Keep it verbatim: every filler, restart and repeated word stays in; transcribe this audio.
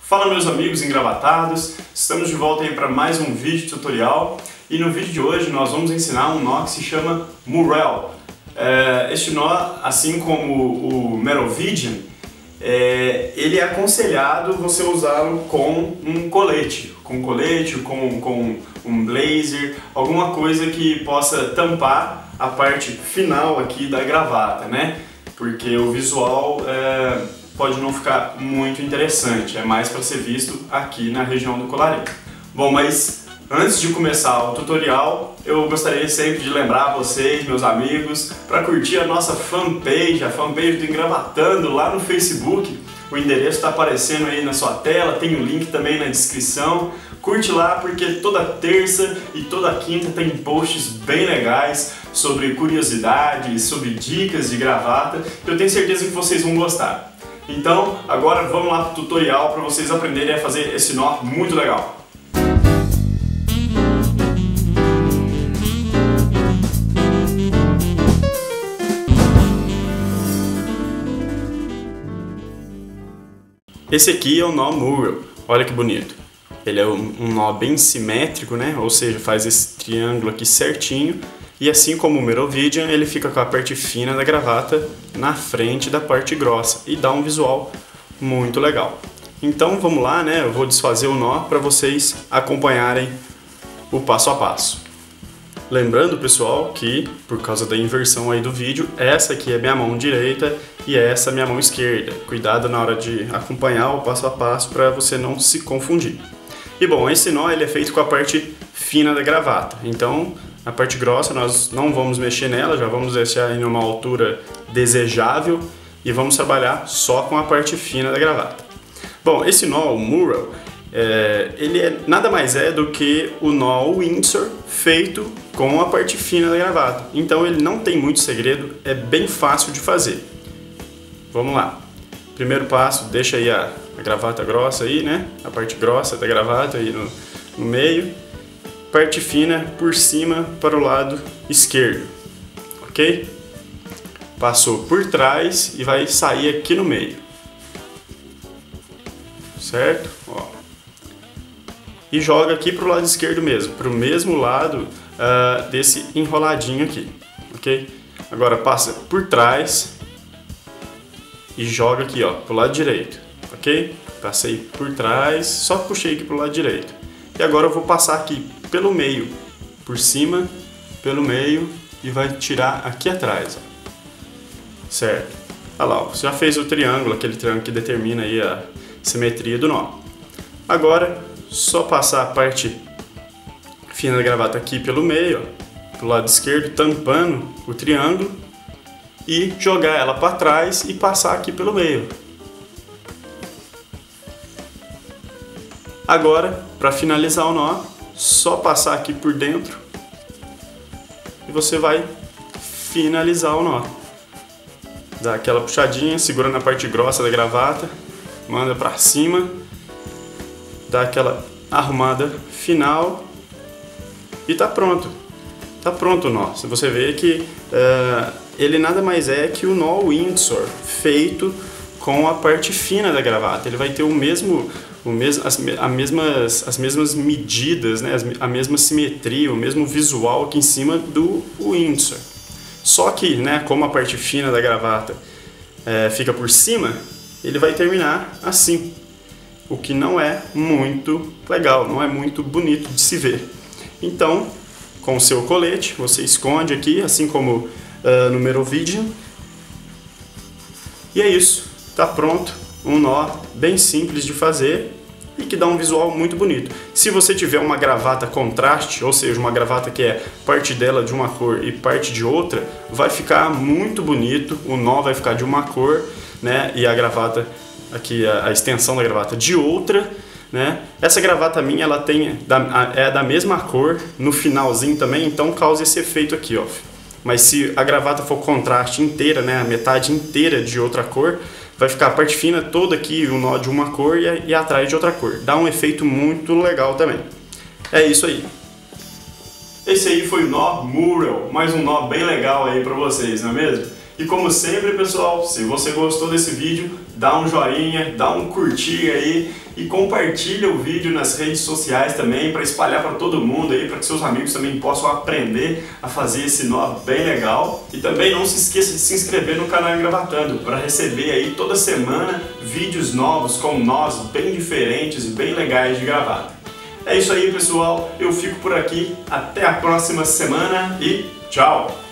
Fala meus amigos engravatados, estamos de volta aí para mais um vídeo tutorial e no vídeo de hoje nós vamos ensinar um nó que se chama Murrell. É, este nó, assim como o Merovingian, é, ele é aconselhado você usá-lo com um colete, com colete, com, com um blazer, alguma coisa que possa tampar a parte final aqui da gravata, né? Porque o visual é, pode não ficar muito interessante, é mais para ser visto aqui na região do colarinho. Bom, mas antes de começar o tutorial, eu gostaria sempre de lembrar vocês, meus amigos, para curtir a nossa fanpage, a fanpage do Engravatando lá no Facebook. O endereço está aparecendo aí na sua tela, tem o link também na descrição. Curte lá porque toda terça e toda quinta tem posts bem legais sobre curiosidades, sobre dicas de gravata, que eu tenho certeza que vocês vão gostar. Então, agora vamos lá para o tutorial para vocês aprenderem a fazer esse nó muito legal. Esse aqui é o nó Murrell, olha que bonito. Ele é um nó bem simétrico, né? Ou seja, faz esse triângulo aqui certinho. E assim como o Merovingian, ele fica com a parte fina da gravata na frente da parte grossa e dá um visual muito legal. Então vamos lá, né? Eu vou desfazer o nó para vocês acompanharem o passo a passo. Lembrando, pessoal, que por causa da inversão aí do vídeo, essa aqui é minha mão direita e essa é minha mão esquerda. Cuidado na hora de acompanhar o passo a passo para você não se confundir. E bom, esse nó ele é feito com a parte fina da gravata. Então, a parte grossa nós não vamos mexer nela, já vamos deixar em uma altura desejável e vamos trabalhar só com a parte fina da gravata. Bom, esse nó, o Murrell, é, ele é, nada mais é do que o nó Windsor feito com a parte fina da gravata. Então ele não tem muito segredo, é bem fácil de fazer. Vamos lá. Primeiro passo, deixa aí a, a gravata grossa aí, né? A parte grossa da gravata aí no, no meio. Parte fina por cima para o lado esquerdo, ok? Passou por trás e vai sair aqui no meio, certo? Ó. E joga aqui para o lado esquerdo mesmo, para o mesmo lado uh, desse enroladinho aqui, ok? Agora passa por trás e joga aqui, ó, para o lado direito, ok? Passei por trás, só puxei aqui para o lado direito. E agora eu vou passar aqui pelo meio, por cima, pelo meio e vai tirar aqui atrás, ó. Certo? Olha lá, ó, você já fez o triângulo, aquele triângulo que determina aí a simetria do nó. Agora, só passar a parte fina da gravata aqui pelo meio, ó, pro lado esquerdo, tampando o triângulo e jogar ela para trás e passar aqui pelo meio. Agora, para finalizar o nó, só passar aqui por dentro e você vai finalizar o nó. Dá aquela puxadinha, segura na parte grossa da gravata, manda para cima, dá aquela arrumada final e tá pronto. Tá pronto o nó. Se você vê que uh, ele nada mais é que o nó Windsor feito com a parte fina da gravata. Ele vai ter o mesmo, o mesmo as, a mesmas, as mesmas medidas, né? A mesma simetria, o mesmo visual aqui em cima do Windsor. Só que, né, como a parte fina da gravata é, fica por cima, ele vai terminar assim. O que não é muito legal, não é muito bonito de se ver. Então, com o seu colete, você esconde aqui, assim como uh, no Merovingian. E é isso, tá pronto, um nó bem simples de fazer e que dá um visual muito bonito. Se você tiver uma gravata contraste, ou seja, uma gravata que é parte dela de uma cor e parte de outra, vai ficar muito bonito, o nó vai ficar de uma cor, né, e a gravata aqui, a, a extensão da gravata de outra, né? Essa gravata minha, ela tem da, é da mesma cor no finalzinho também, então causa esse efeito aqui, ó. Mas se a gravata for contraste inteira, né, a metade inteira de outra cor, vai ficar a parte fina toda aqui, o nó de uma cor e, e atrás de outra cor. Dá um efeito muito legal também. É isso aí. Esse aí foi o nó Murrell, mais um nó bem legal aí pra vocês, não é mesmo? E como sempre, pessoal, se você gostou desse vídeo, dá um joinha, dá um curtir aí e compartilha o vídeo nas redes sociais também para espalhar para todo mundo aí, para que seus amigos também possam aprender a fazer esse nó bem legal. E também não se esqueça de se inscrever no canal Engravatando para receber aí toda semana vídeos novos com nós bem diferentes e bem legais de gravata. É isso aí, pessoal, eu fico por aqui, até a próxima semana e tchau!